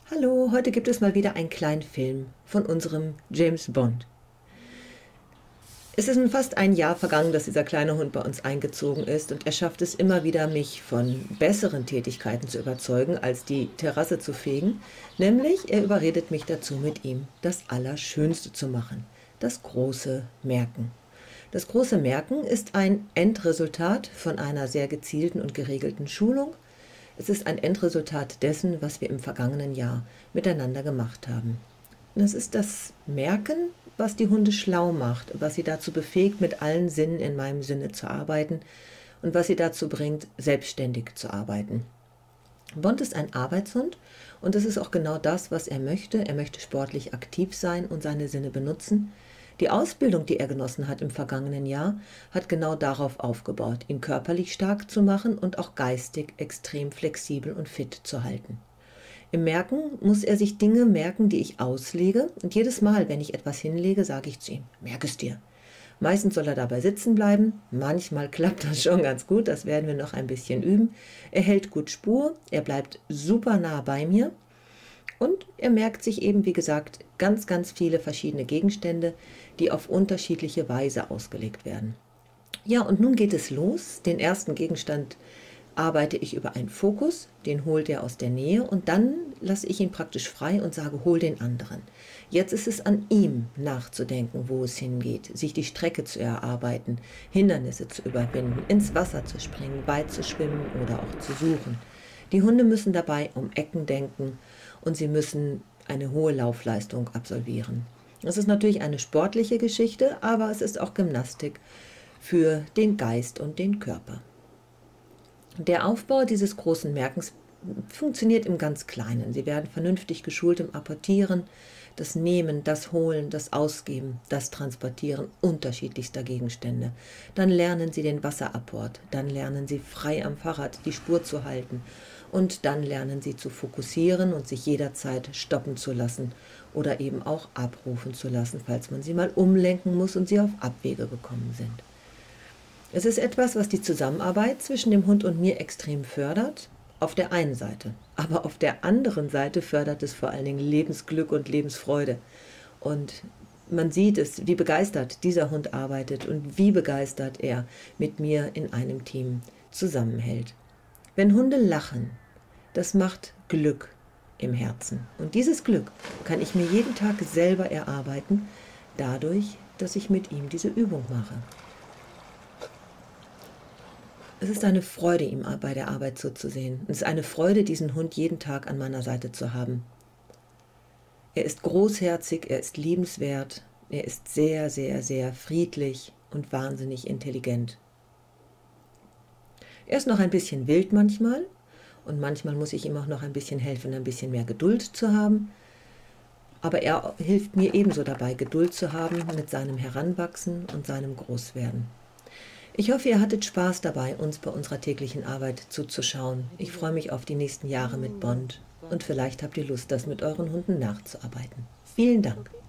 Hallo, heute gibt es mal wieder einen kleinen Film von unserem James Bond. Es ist nun fast ein Jahr vergangen, dass dieser kleine Hund bei uns eingezogen ist, und er schafft es immer wieder, mich von besseren Tätigkeiten zu überzeugen, als die Terrasse zu fegen. Nämlich, er überredet mich dazu, mit ihm das Allerschönste zu machen: das große Merken. Das große Merken ist ein Endresultat von einer sehr gezielten und geregelten Schulung. Es ist ein Endresultat dessen, was wir im vergangenen Jahr miteinander gemacht haben. Und es ist das Merken, was die Hunde schlau macht, was sie dazu befähigt, mit allen Sinnen in meinem Sinne zu arbeiten und was sie dazu bringt, selbstständig zu arbeiten. Bond ist ein Arbeitshund, und das ist auch genau das, was er möchte. Er möchte sportlich aktiv sein und seine Sinne benutzen. Die Ausbildung, die er genossen hat im vergangenen Jahr, hat genau darauf aufgebaut, ihn körperlich stark zu machen und auch geistig extrem flexibel und fit zu halten. Im Merken muss er sich Dinge merken, die ich auslege, und jedes Mal, wenn ich etwas hinlege, sage ich zu ihm: Merk es dir. Meistens soll er dabei sitzen bleiben, manchmal klappt das schon ganz gut, das werden wir noch ein bisschen üben. Er hält gut Spur, er bleibt super nah bei mir. Und er merkt sich eben, wie gesagt, ganz, ganz viele verschiedene Gegenstände, die auf unterschiedliche Weise ausgelegt werden. Ja, und nun geht es los. Den ersten Gegenstand arbeite ich über einen Fokus, den holt er aus der Nähe, und dann lasse ich ihn praktisch frei und sage: hol den anderen. Jetzt ist es an ihm nachzudenken, wo es hingeht, sich die Strecke zu erarbeiten, Hindernisse zu überwinden, ins Wasser zu springen, weit zu schwimmen oder auch zu suchen. Die Hunde müssen dabei um Ecken denken, und sie müssen eine hohe Laufleistung absolvieren. Es ist natürlich eine sportliche Geschichte, aber es ist auch Gymnastik für den Geist und den Körper. Der Aufbau dieses großen Merkens funktioniert im ganz Kleinen. Sie werden vernünftig geschult im Apportieren, das Nehmen, das Holen, das Ausgeben, das Transportieren unterschiedlichster Gegenstände. Dann lernen Sie den Wasserapport, dann lernen Sie frei am Fahrrad die Spur zu halten, und dann lernen Sie zu fokussieren und sich jederzeit stoppen zu lassen oder eben auch abrufen zu lassen, falls man sie mal umlenken muss und sie auf Abwege gekommen sind. Es ist etwas, was die Zusammenarbeit zwischen dem Hund und mir extrem fördert, auf der einen Seite. Aber auf der anderen Seite fördert es vor allen Dingen Lebensglück und Lebensfreude. Und man sieht es, wie begeistert dieser Hund arbeitet und wie begeistert er mit mir in einem Team zusammenhält. Wenn Hunde lachen, das macht Glück im Herzen. Und dieses Glück kann ich mir jeden Tag selber erarbeiten, dadurch, dass ich mit ihm diese Übung mache. Es ist eine Freude, ihm bei der Arbeit zuzusehen. Es ist eine Freude, diesen Hund jeden Tag an meiner Seite zu haben. Er ist großherzig, er ist liebenswert, er ist sehr, sehr, sehr friedlich und wahnsinnig intelligent. Er ist noch ein bisschen wild manchmal, und manchmal muss ich ihm auch noch ein bisschen helfen, ein bisschen mehr Geduld zu haben. Aber er hilft mir ebenso dabei, Geduld zu haben mit seinem Heranwachsen und seinem Großwerden. Ich hoffe, ihr hattet Spaß dabei, uns bei unserer täglichen Arbeit zuzuschauen. Ich freue mich auf die nächsten Jahre mit Bond, und vielleicht habt ihr Lust, das mit euren Hunden nachzuarbeiten. Vielen Dank.